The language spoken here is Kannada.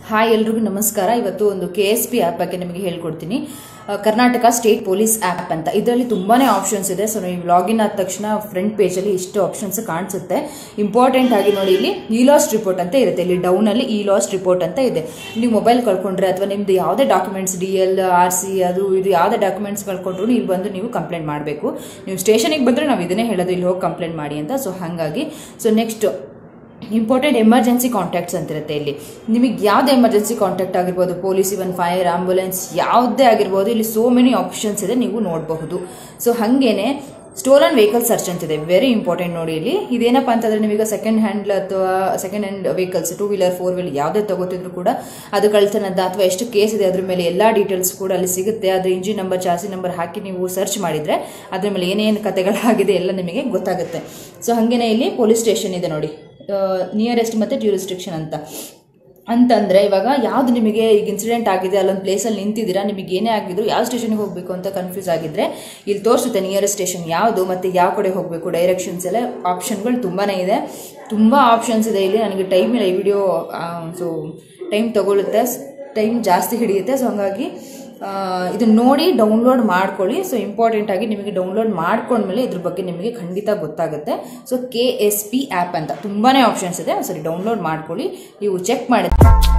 ಹಾಯ್ ಎಲ್ರಿಗೂ ನಮಸ್ಕಾರ. ಇವತ್ತು ಒಂದು KSP ಆ್ಯಪ್ ಬಗ್ಗೆ ನಿಮಗೆ ಹೇಳ್ಕೊಡ್ತೀನಿ. ಕರ್ನಾಟಕ ಸ್ಟೇಟ್ ಪೊಲೀಸ್ ಆ್ಯಪ್ ಅಂತ. ಇದರಲ್ಲಿ ತುಂಬಾ ಆಪ್ಷನ್ಸ್ ಇದೆ. ಸೊ ನೀವು ಲಾಗಿನ್ ಆದ ತಕ್ಷಣ ಫ್ರಂಟ್ ಪೇಜಲ್ಲಿ ಇಷ್ಟು ಆಪ್ಷನ್ಸ್ ಕಾಣಿಸುತ್ತೆ. ಇಂಪಾರ್ಟೆಂಟ್ ಆಗಿ ನೋಡಿ, ಇಲ್ಲಿ ಇ ಲಾಸ್ಟ್ ರಿಪೋರ್ಟ್ ಅಂತ ಇರುತ್ತೆ. ಇಲ್ಲಿ ಡೌನಲ್ಲಿ ಇ ಲಾಸ್ಟ್ ರಿಪೋರ್ಟ್ ಅಂತ ಇದೆ. ನೀವು ಮೊಬೈಲ್ ಕಳ್ಕೊಂಡ್ರೆ ಅಥವಾ ನಿಮ್ದು ಯಾವುದೇ ಡಾಕ್ಯುಮೆಂಟ್ಸ್ DL RC ಅದು ಇದು ಯಾವುದೇ ಡಾಕ್ಯುಮೆಂಟ್ಸ್ ಕಳ್ಕೊಂಡ್ರು ಇಲ್ಲಿ ಬಂದು ನೀವು ಕಂಪ್ಲೇಂಟ್ ಮಾಡಬೇಕು. ನೀವು ಸ್ಟೇಷನಿಗೆ ಬಂದರೆ ನಾವು ಇದನ್ನೇ ಹೇಳೋದು, ಇಲ್ಲಿ ಹೋಗಿ ಕಂಪ್ಲೇಂಟ್ ಮಾಡಿ ಅಂತ. ಸೊ ಹಾಗಾಗಿ ನೆಕ್ಸ್ಟ್ ಇಂಪಾರ್ಟೆಂಟ್ ಎಮರ್ಜೆನ್ಸಿ ಕಾಂಟ್ಯಾಕ್ಟ್ಸ್ ಅಂತಿರುತ್ತೆ. ಇಲ್ಲಿ ನಿಮಗೆ ಯಾವುದೇ ಎಮರ್ಜೆನ್ಸಿ ಕಾಂಟ್ಯಾಕ್ಟ್ ಆಗಿರ್ಬೋದು, ಪೊಲೀಸ್, ಇವನ್ ಫೈರ್, ಆಂಬುಲೆನ್ಸ್, ಯಾವುದೇ ಆಗಿರ್ಬೋದು, ಇಲ್ಲಿ ಸೋ ಮೆನಿ ಆಪ್ಷನ್ಸ್ ಇದೆ, ನೀವು ನೋಡಬಹುದು. ಸೊ ಹಾಗೇನೆ ಸ್ಟೋಲನ್ ವೆಹಿಕಲ್ ಸರ್ಚ್ ಅಂತಿದೆ, ವೆರಿ ಇಂಪಾರ್ಟೆಂಟ್ ನೋಡಿ. ಇಲ್ಲಿ ಇದೇನಪ್ಪ ಅಂತಂದರೆ, ನೀವೀಗ ಸೆಕೆಂಡ್ ಹ್ಯಾಂಡ್ ಅಥವಾ second hand vehicles 2 wheeler 4 wheeler ಯಾವುದೇ ತಗೋತಿದ್ರು ಕೂಡ ಅದು ಕಳ್ತನದ ಅಥವಾ ಎಷ್ಟು ಕೇಸ್ ಇದೆ ಅದ್ರ ಮೇಲೆ ಎಲ್ಲ ಡೀಟೇಲ್ಸ್ ಕೂಡ ಅಲ್ಲಿ ಸಿಗುತ್ತೆ. ಅದ್ರ ಇಂಜಿನ್ ನಂಬರ್, ಚಾಸಿ ನಂಬರ್ ಹಾಕಿ ನೀವು ಸರ್ಚ್ ಮಾಡಿದರೆ ಅದ್ರ ಮೇಲೆ ಏನೇನು ಕಥೆಗಳಾಗಿದೆ ಎಲ್ಲ ನಿಮಗೆ ಗೊತ್ತಾಗುತ್ತೆ. ಸೊ ಹಾಗೇನೆ ಇಲ್ಲಿ ಪೊಲೀಸ್ ಸ್ಟೇಷನ್ ಇದೆ ನೋಡಿ, ನಿಯರೆಸ್ಟ್ ಮತ್ತು ಜ್ಯೂರಿಸ್ಡಿಕ್ಷನ್ ಅಂತಂದರೆ ಇವಾಗ ಯಾವುದು ನಿಮಗೆ ಈಗ ಇನ್ಸಿಡೆಂಟ್ ಆಗಿದೆ, ಅಲ್ಲೊಂದು ಪ್ಲೇಸಲ್ಲಿ ನಿಂತಿದ್ದೀರಾ, ನಿಮಗೆ ಏನೇ ಆಗಿದ್ರು ಯಾವ ಸ್ಟೇಷನ್ಗೆ ಹೋಗಬೇಕು ಅಂತ ಕನ್ಫ್ಯೂಸ್ ಆಗಿದ್ದರೆ ಇಲ್ಲಿ ತೋರಿಸುತ್ತೆ ನಿಯರೆಸ್ಟ್ ಸ್ಟೇಷನ್ ಯಾವುದು ಮತ್ತು ಯಾವ ಕಡೆ ಹೋಗಬೇಕು, ಡೈರೆಕ್ಷನ್ಸ್ ಎಲ್ಲ ಆಪ್ಷನ್ಗಳು ತುಂಬಾ ಇದೆ. ತುಂಬ ಆಪ್ಷನ್ಸ್ ಇದೆ ಇಲ್ಲಿ. ನನಗೆ ಟೈಮ್ ಇಲ್ಲ, ಈ ವಿಡಿಯೋ ಸೊ ಟೈಮ್ ತೊಗೊಳುತ್ತೆ, ಟೈಮ್ ಜಾಸ್ತಿ ಹಿಡಿಯುತ್ತೆ. ಸೊ ಹಾಗಾಗಿ ಇದನ್ನು ನೋಡಿ ಡೌನ್ಲೋಡ್ ಮಾಡ್ಕೊಳ್ಳಿ. ಸೊ ಇಂಪಾರ್ಟೆಂಟ್ ಆಗಿ ನಿಮಗೆ ಡೌನ್ಲೋಡ್ ಮಾಡ್ಕೊಂಡ್ಮೇಲೆ ಇದ್ರ ಬಗ್ಗೆ ನಿಮಗೆ ಖಂಡಿತ ಗೊತ್ತಾಗುತ್ತೆ. ಸೊ KSP ಆ್ಯಪ್ ಅಂತ ತುಂಬಾ ಆಪ್ಷನ್ಸ್ ಇದೆ. ಸರಿ, ಡೌನ್ಲೋಡ್ ಮಾಡ್ಕೊಳ್ಳಿ, ನೀವು ಚೆಕ್ ಮಾಡಿ.